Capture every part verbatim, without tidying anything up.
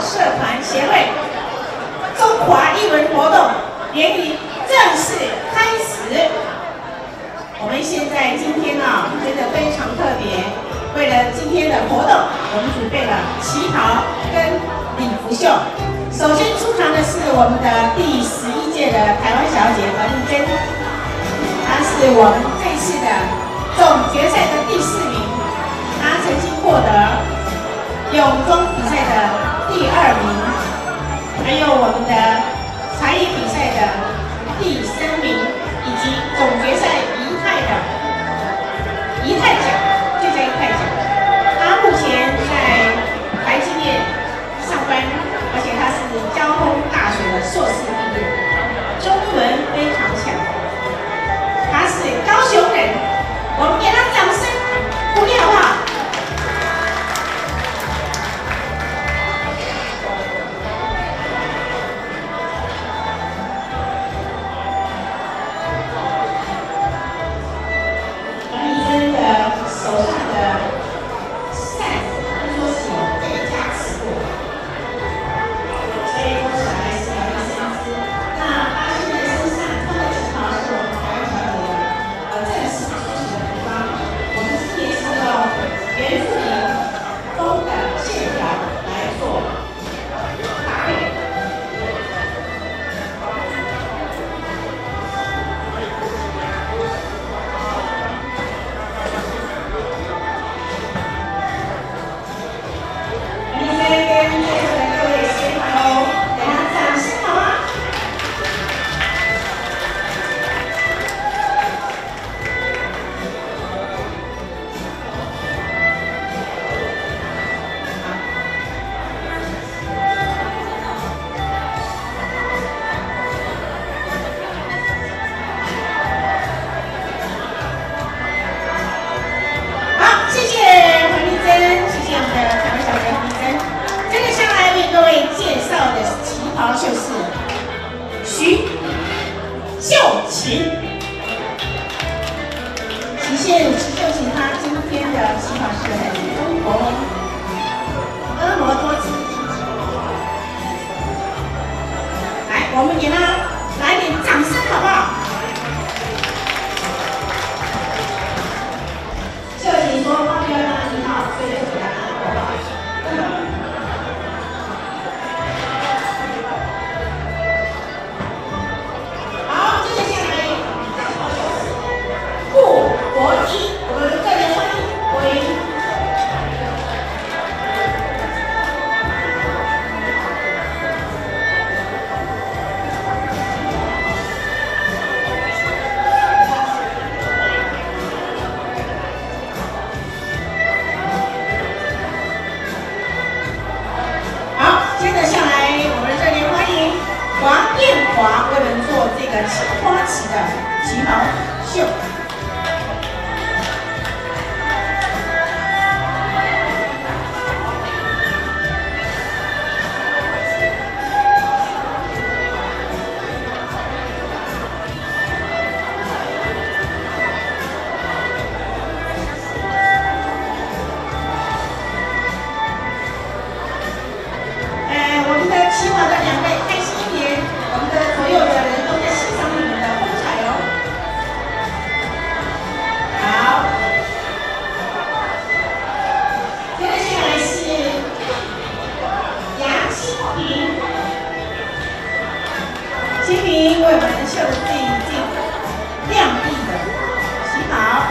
社团协会中华艺文活动联谊正式开始。我们现在今天啊，真的非常特别。为了今天的活动，我们准备了旗袍跟礼服秀。首先出场的是我们的第十一届的台湾小姐何丽珍，她是我们这次的总决赛的第四名，她曾经获得泳装比赛的第二名，还有我们的才艺比赛的第三名，以及总决赛仪态的仪态奖，最佳仪态奖。她目前在台积电上班，而且她是交通大学的硕士毕业，中文非常强。她是高雄人，我们给她掌声鼓励好不好？我们给他来点掌声，好不好？秀琴说：“方标呢，你好，所以就给他拿好不好？”好，接下来顾国一，我们热烈欢迎国一。王艳华为我们做这个花旗的旗袍秀。呃，我们的旗袍的两位。我们的所有的人都在欣赏你们的风采哦。好，接着下来是杨清平，清平为我们绣的这一件亮丽的旗袍。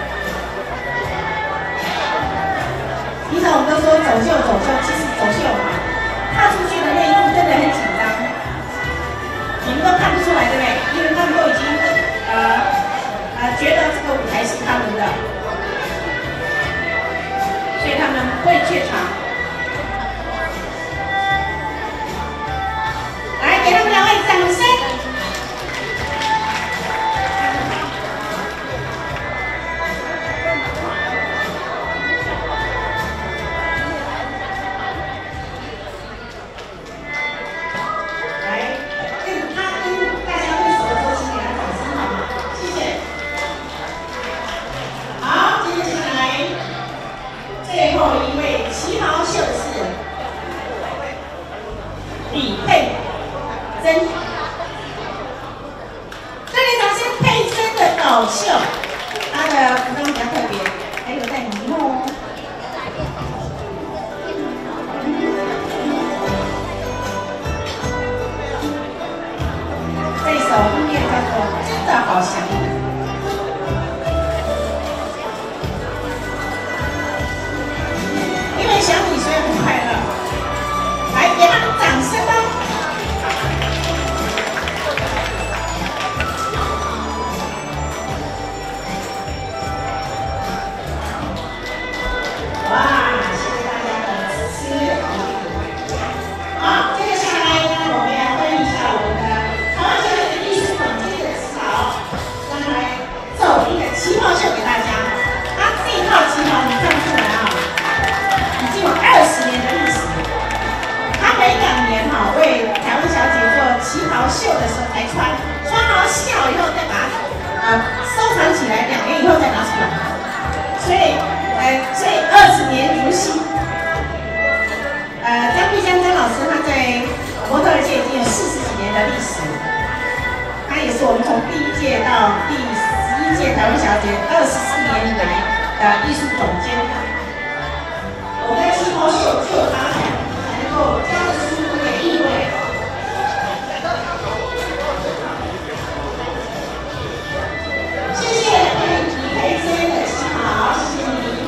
平常我们都说走秀走秀，其实走秀嘛，踏出去的那一步真的很紧张。你们都看不出来，对不对？因为他们都已经呃呃觉得这个舞台是他们的，所以他们不会怯场。来，给他们两位掌声。 的历史，他也是我们从第一届到第十一届台湾小姐二十四年来的艺术总监。我们的气泡秀只有他才能够加得出这个意味。谢谢李佩珍的起好，谢谢你。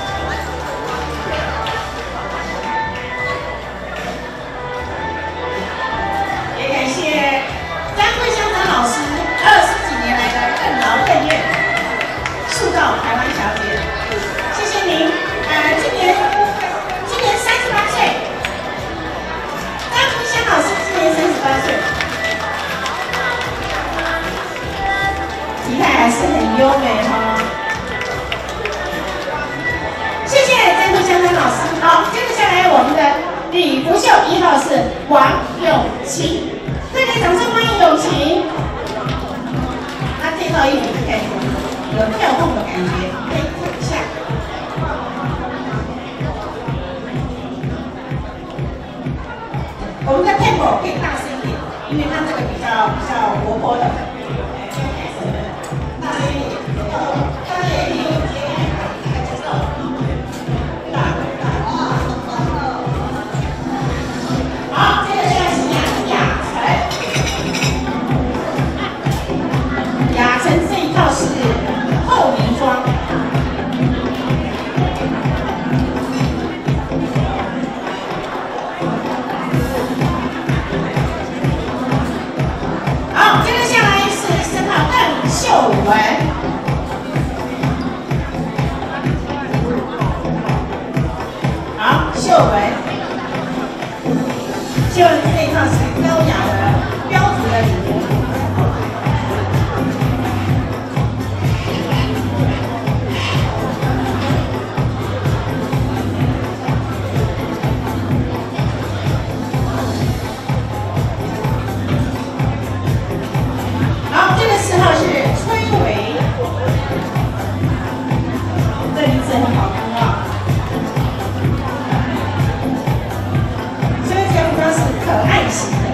也感谢张桂香张老师二十几年来的任劳任怨，塑造台湾小姐。谢谢您。呃，今年今年三十八岁，张桂香老师今年三十八岁，体态还是很优美哈、哦。谢谢张桂香张老师。好，接着下来我们的礼服秀一号是王永琪。热烈掌声欢迎永琪！他这套衣服可以有跳动的感觉，可以看一下。我们的 tempo 可以大声一点，因为它这个比较比较活泼的。大声一点，大声一点，好，接着下来是雅雅晨。雅晨这一套是后名装。好，接着下来是三号邓秀文。好，秀文，秀文这一套是高雅的标准的礼服。好，这个四号是崔伟，这名字很好听啊。所以这服装是可爱型的。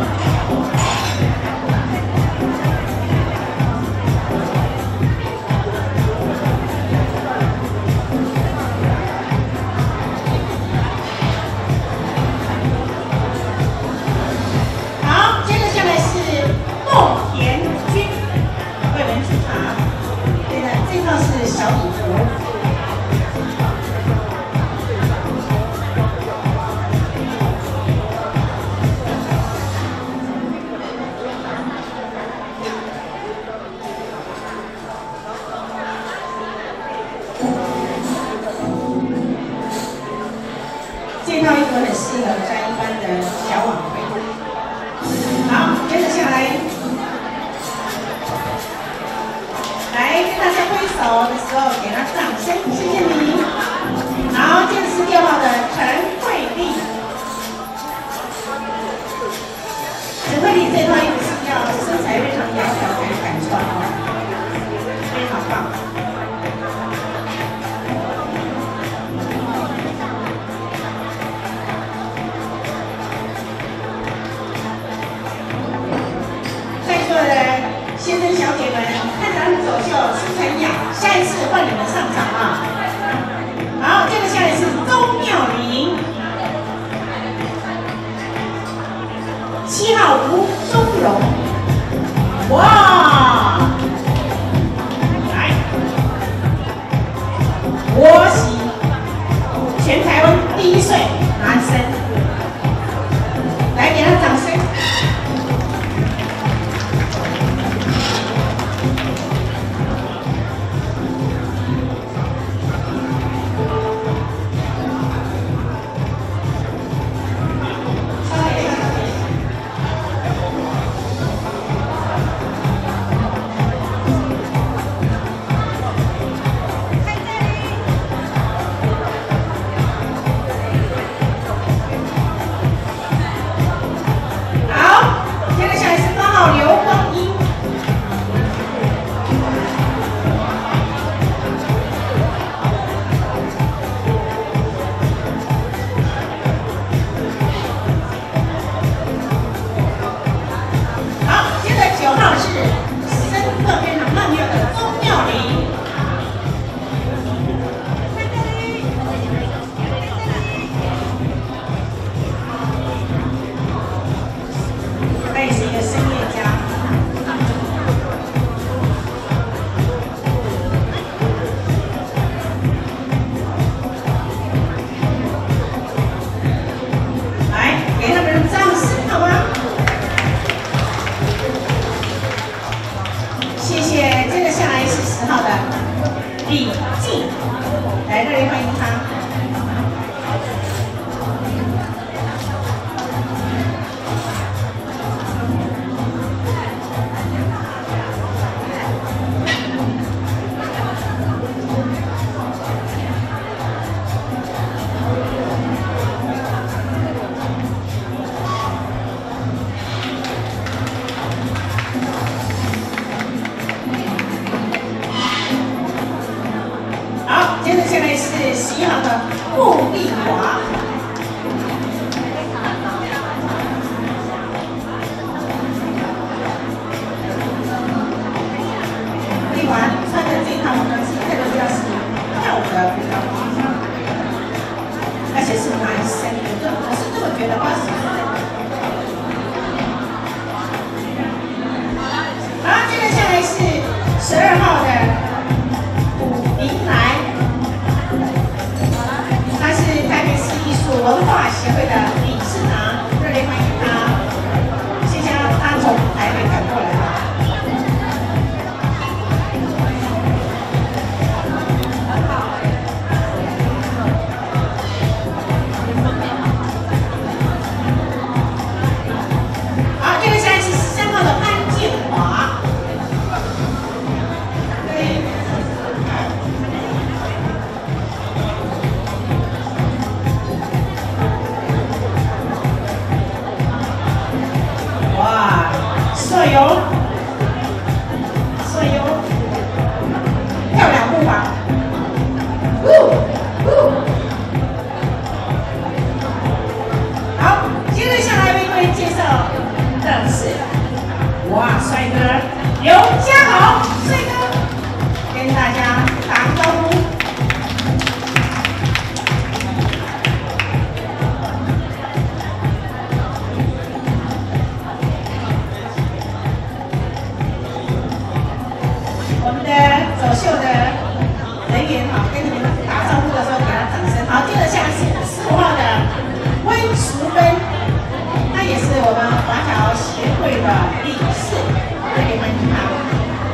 好，接着下来是孟田君为人出场，对的，这套是小礼服。这套衣服很适合在一般的小晚会。好，接着下来，来跟大家挥手的时候给他掌声，谢谢你。好，这是六号的陈慧丽。陈慧丽这套衣服是要身材非常窈窕才敢穿哦，非常棒。先生小姐们，看咱们走秀出成样，下一次换你们上场啊！好，接着下来是周妙玲，七号吴宗荣，哇！来，我喜全台湾第一岁男生，来给他掌声。 帅哟，帅哟，漂亮步伐，呜呜。好，接着下来为各位介绍的是，哇，帅哥刘家豪，帅哥，跟大家打个招呼。 走秀的人员哈，跟你们打招呼的时候给他掌声。好，接着下来是十五号的温淑芬，她也是我们华侨协会的理事，热烈欢迎她。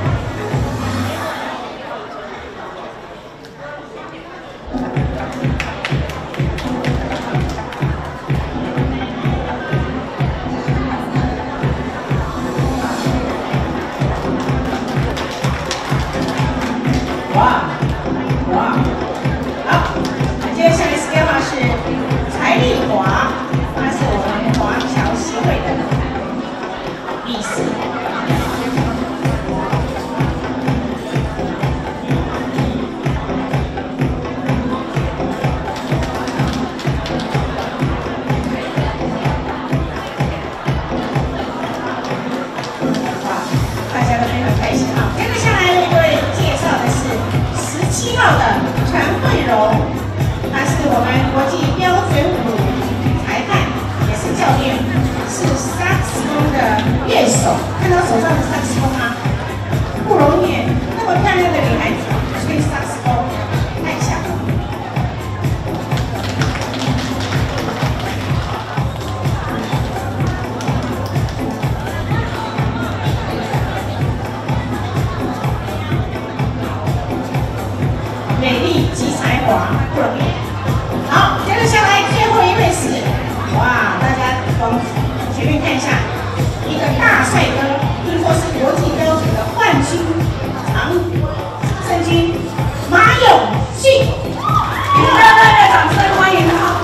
哇哇，好，接下来十六号是柴丽华，她是我们华侨协会的理事。哇，大家都非常开心啊！接着下来为各位介绍的是。 七号的陈慧荣，他是我们国际标准舞裁判，也是教练，是萨克斯风的乐手。看到手上的萨克斯风吗？不容易，那么漂亮的女孩子吹萨克斯风，太强了。美丽及才华不容易。好，接着下来最后一位是，哇，大家往前面看一下，一个大帅哥，听说是国际标准的冠军长胜军马永信，给大家热烈掌声欢迎他。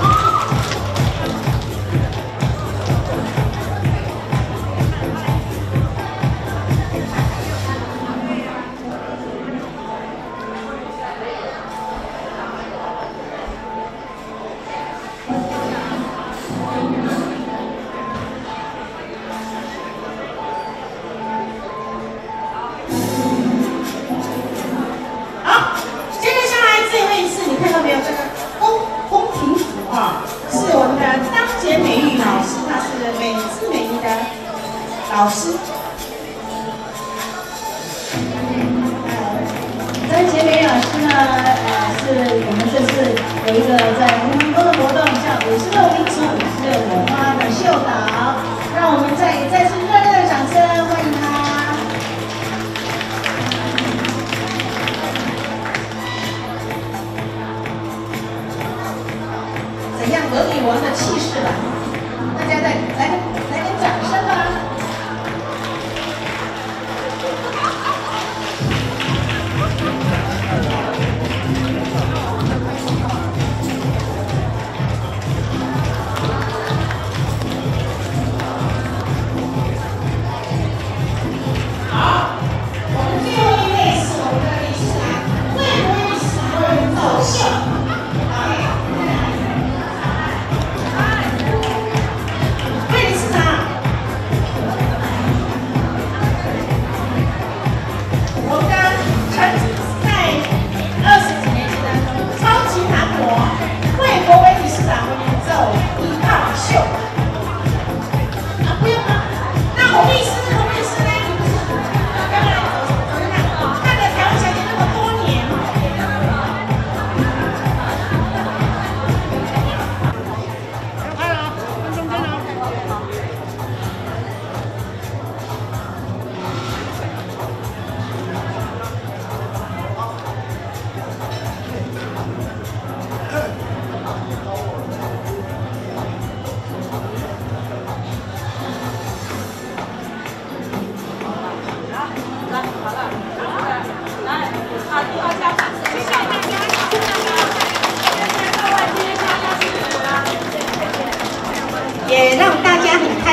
老师， 张杰美老师呢？呃，是我们这次有一个在红门沟的活动，叫五十六民族五十六朵花的秀导，让我们再再次热烈的掌声欢迎他。 怎样得体王的气势了？大家再来来点掌声吧！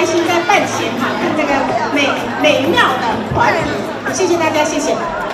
开心在办前哈，看这个美美妙的团体，谢谢大家，谢谢。